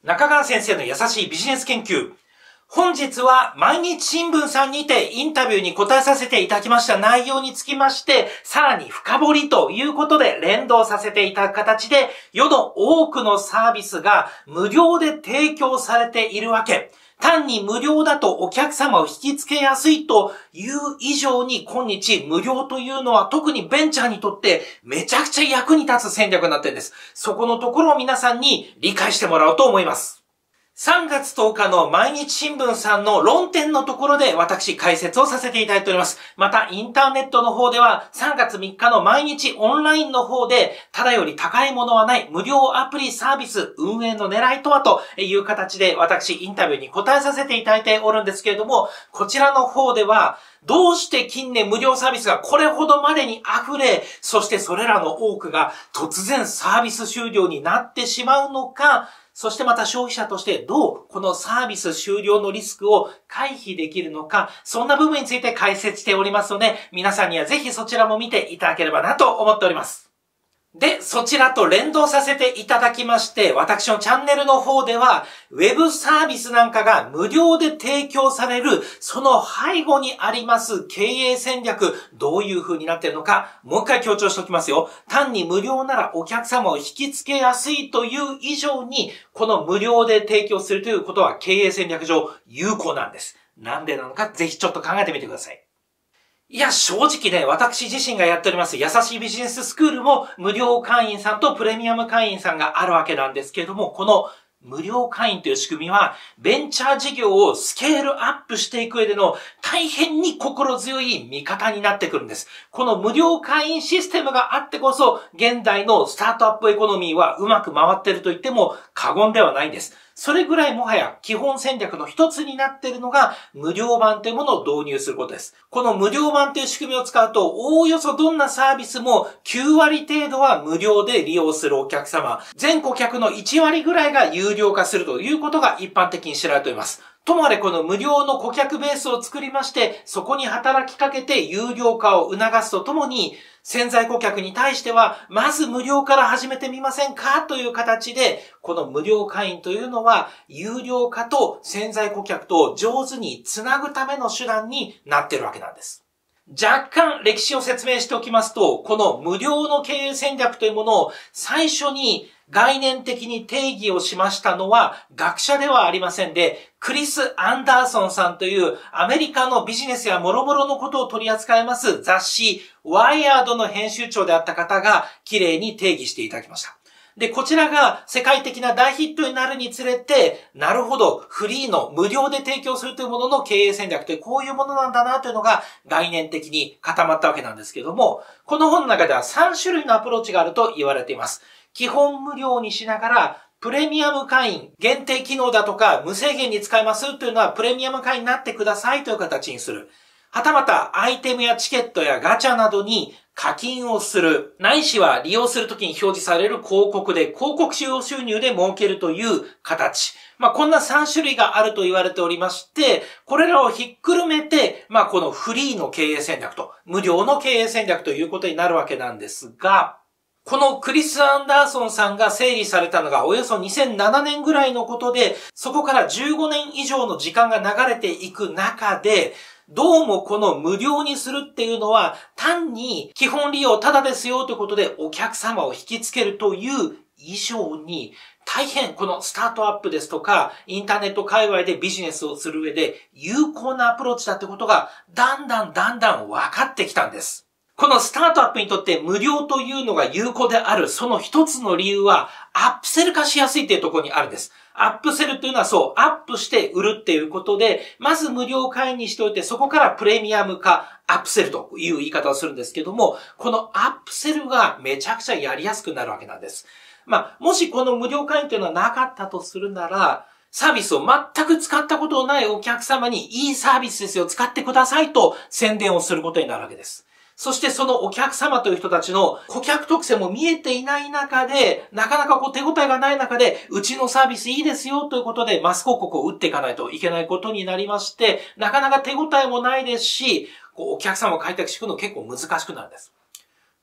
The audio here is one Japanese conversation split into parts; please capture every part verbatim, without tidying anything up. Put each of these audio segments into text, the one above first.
中川先生の優しいビジネス研究。本日は毎日新聞さんにてインタビューに答えさせていただきました内容につきまして、さらに深掘りということで連動させていただく形で、世の多くのサービスが無料で提供されているわけ。単に無料だとお客様を引きつけやすいという以上に、今日無料というのは特にベンチャーにとってめちゃくちゃ役に立つ戦略になっているんです。そこのところを皆さんに理解してもらおうと思います。さんがつとおかの毎日新聞さんの論点のところで私解説をさせていただいております。またインターネットの方ではさんがつみっかの毎日オンラインの方でただより高いものはない無料アプリサービス運営の狙いとはという形で私インタビューに答えさせていただいておるんですけれども、こちらの方ではどうして近年無料サービスがこれほどまでに溢れ、そしてそれらの多くが突然サービス終了になってしまうのか、そしてまた消費者としてどうこのサービス終了のリスクを回避できるのか、そんな部分について解説しておりますので、皆さんにはぜひそちらも見ていただければなと思っております。で、そちらと連動させていただきまして、私のチャンネルの方では、ウェブサービスなんかが無料で提供される、その背後にあります経営戦略、どういう風になっているのか、もう一回強調しておきますよ。単に無料ならお客様を引きつけやすいという以上に、この無料で提供するということは経営戦略上有効なんです。なんでなのか、ぜひちょっと考えてみてください。いや、正直ね、私自身がやっております優しいビジネススクールも無料会員さんとプレミアム会員さんがあるわけなんですけれども、この無料会員という仕組みは、ベンチャー事業をスケールアップしていく上での大変に心強い味方になってくるんです。この無料会員システムがあってこそ、現代のスタートアップエコノミーはうまく回っていると言っても過言ではないんです。それぐらいもはや基本戦略の一つになっているのが無料版というものを導入することです。この無料版という仕組みを使うと、おおよそどんなサービスもきゅうわり程度は無料で利用するお客様、全顧客のいちわりぐらいが有料化するということが一般的に知られております。ともあれこの無料の顧客ベースを作りまして、そこに働きかけて有料化を促すとともに、潜在顧客に対しては、まず無料から始めてみませんかという形で、この無料会員というのは、有料化と潜在顧客と上手につなぐための手段になっているわけなんです。若干歴史を説明しておきますと、この無料の経営戦略というものを最初に概念的に定義をしましたのは学者ではありませんで、クリス・アンダーソンさんというアメリカのビジネスや諸々のことを取り扱います雑誌ワイヤードの編集長であった方が綺麗に定義していただきました。で、こちらが世界的な大ヒットになるにつれて、なるほど、フリーの無料で提供するというものの経営戦略ってこういうものなんだなというのが概念的に固まったわけなんですけども、この本の中ではさんしゅるいのアプローチがあると言われています。基本無料にしながら、プレミアム会員、限定機能だとか無制限に使えますというのはプレミアム会員になってくださいという形にする。はたまたアイテムやチケットやガチャなどに課金をする。ないしは利用するときに表示される広告で広告使用収入で儲けるという形。まあこんなさんしゅるいがあると言われておりまして、これらをひっくるめて、まあこのフリーの経営戦略と無料の経営戦略ということになるわけなんですが、このクリス・アンダーソンさんが整理されたのがおよそにせんななねんぐらいのことで、そこからじゅうごねん以上の時間が流れていく中で、どうもこの無料にするっていうのは単に基本利用タダですよということでお客様を引きつけるという以上に大変このスタートアップですとかインターネット界隈でビジネスをする上で有効なアプローチだってことがだんだんだんだん分かってきたんです。このスタートアップにとって無料というのが有効であるその一つの理由はアップセル化しやすいというところにあるんです。アップセルというのはそう、アップして売るっていうことで、まず無料会員にしておいてそこからプレミアム化、アップセルという言い方をするんですけども、このアップセルがめちゃくちゃやりやすくなるわけなんです。まあ、もしこの無料会員というのはなかったとするなら、サービスを全く使ったことのないお客様にいいサービスですよ、使ってくださいと宣伝をすることになるわけです。そしてそのお客様という人たちの顧客特性も見えていない中で、なかなかこう手応えがない中で、うちのサービスいいですよということでマス広告を打っていかないといけないことになりまして、なかなか手応えもないですし、こうお客様を開拓していくの結構難しくなるんです。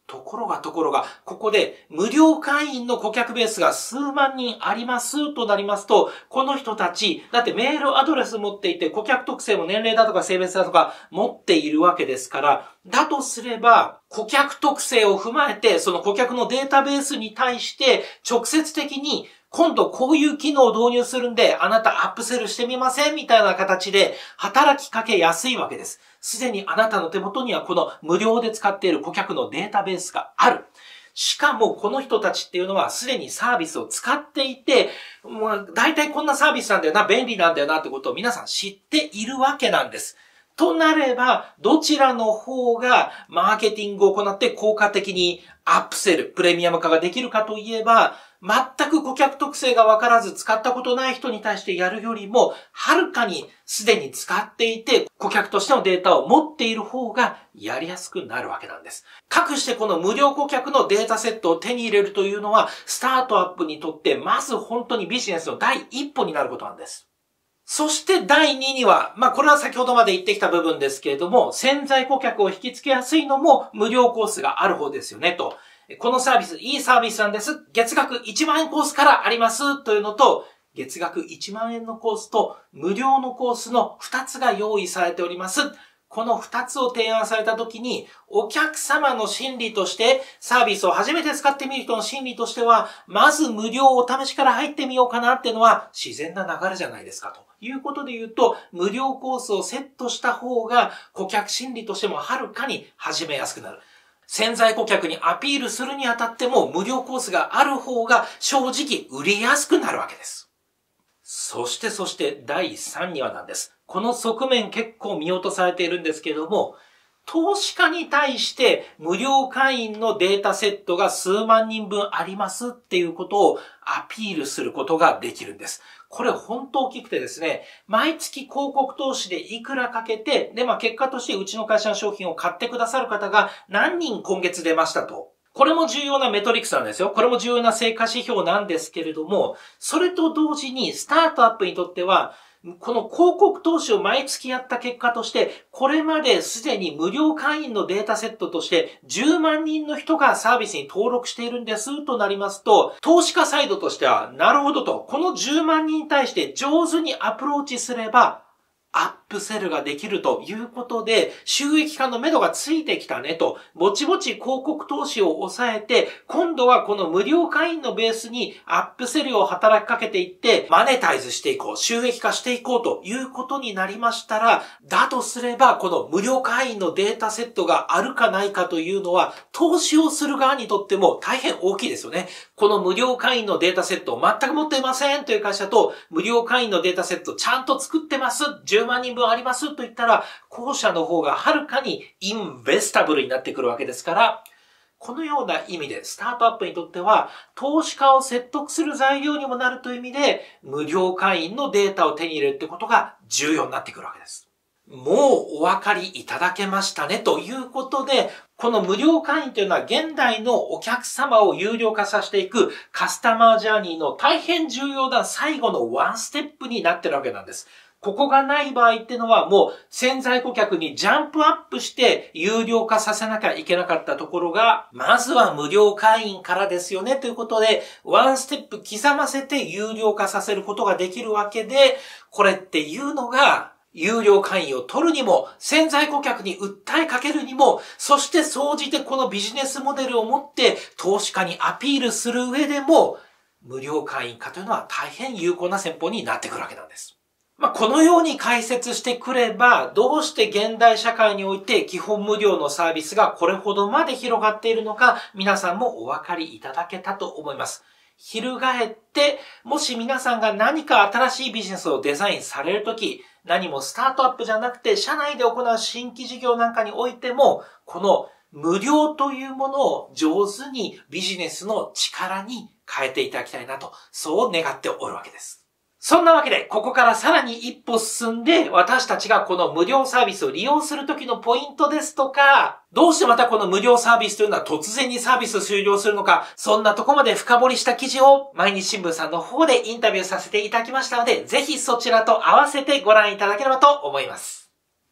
ところがところが、ここで無料会員の顧客ベースが数万人ありますとなりますと、この人たち、だってメールアドレス持っていて、顧客特性も年齢だとか性別だとか持っているわけですから、だとすれば、顧客特性を踏まえて、その顧客のデータベースに対して直接的に今度こういう機能を導入するんで、あなたアップセルしてみませんみたいな形で働きかけやすいわけです。すでにあなたの手元にはこの無料で使っている顧客のデータベースがある。しかもこの人たちっていうのはすでにサービスを使っていて、もう大体こんなサービスなんだよな、便利なんだよなってことを皆さん知っているわけなんです。となれば、どちらの方がマーケティングを行って効果的にアップセル、プレミアム化ができるかといえば、全く顧客特性がわからず使ったことない人に対してやるよりも、はるかにすでに使っていて、顧客としてのデータを持っている方がやりやすくなるわけなんです。かくしてこの無料顧客のデータセットを手に入れるというのは、スタートアップにとってまず本当にビジネスの第一歩になることなんです。そしてだいにには、まあこれは先ほどまで言ってきた部分ですけれども、潜在顧客を引きつけやすいのも無料コースがある方ですよねと。このサービス、いいサービスなんです。月額いちまんえんコースからありますというのと、月額いちまんえんのコースと無料のコースのふたつが用意されております。このふたつを提案されたときに、お客様の心理として、サービスを初めて使ってみる人の心理としては、まず無料お試しから入ってみようかなっていうのは自然な流れじゃないですかということで言うと、無料コースをセットした方が顧客心理としてもはるかに始めやすくなる。潜在顧客にアピールするにあたっても無料コースがある方が正直売りやすくなるわけです。そしてそしてだいさんにわなんです。この側面結構見落とされているんですけれども、投資家に対して無料会員のデータセットが数万人分ありますっていうことをアピールすることができるんです。これ本当大きくてですね、毎月広告投資でいくらかけて、で、まあ結果としてうちの会社の商品を買ってくださる方が何人今月出ましたと。これも重要なメトリックスなんですよ。これも重要な成果指標なんですけれども、それと同時にスタートアップにとっては、この広告投資を毎月やった結果として、これまですでに無料会員のデータセットとしてじゅうまんにんの人がサービスに登録しているんですとなりますと、投資家サイドとしては、なるほどと、このじゅうまんにんに対して上手にアプローチすれば、アップセルができるということで、収益化の目処がついてきたねと、ぼちぼち広告投資を抑えて、今度はこの無料会員のベースにアップセルを働きかけていって、マネタイズしていこう、収益化していこうということになりましたら、だとすれば、この無料会員のデータセットがあるかないかというのは、投資をする側にとっても大変大きいですよね。この無料会員のデータセットを全く持っていませんという会社と、無料会員のデータセットちゃんと作ってます、じゅうまんにんぶんありますと言ったら、後者の方がはるかにインベスタブルになってくるわけですから、このような意味でスタートアップにとっては、投資家を説得する材料にもなるという意味で、無料会員のデータを手に入れるってことが重要になってくるわけです。もうお分かりいただけましたねということで、この無料会員というのは現代のお客様を有料化させていくカスタマージャーニーの大変重要な最後のワンステップになってるわけなんです。ここがない場合ってのはもう潜在顧客にジャンプアップして有料化させなきゃいけなかったところが、まずは無料会員からですよねということで、ワンステップ刻ませて有料化させることができるわけで、これっていうのが、有料会員を取るにも、潜在顧客に訴えかけるにも、そして総じてこのビジネスモデルを持って投資家にアピールする上でも、無料会員化というのは大変有効な戦法になってくるわけなんです。まあ、このように解説してくれば、どうして現代社会において基本無料のサービスがこれほどまで広がっているのか、皆さんもお分かりいただけたと思います。翻って、もし皆さんが何か新しいビジネスをデザインされるとき、何もスタートアップじゃなくて、社内で行う新規事業なんかにおいても、この無料というものを上手にビジネスの力に変えていただきたいなと、そう願っておるわけです。そんなわけで、ここからさらに一歩進んで、私たちがこの無料サービスを利用するときのポイントですとか、どうしてまたこの無料サービスというのは突然にサービス終了するのか、そんなとこまで深掘りした記事を毎日新聞さんの方でインタビューさせていただきましたので、ぜひそちらと合わせてご覧いただければと思います。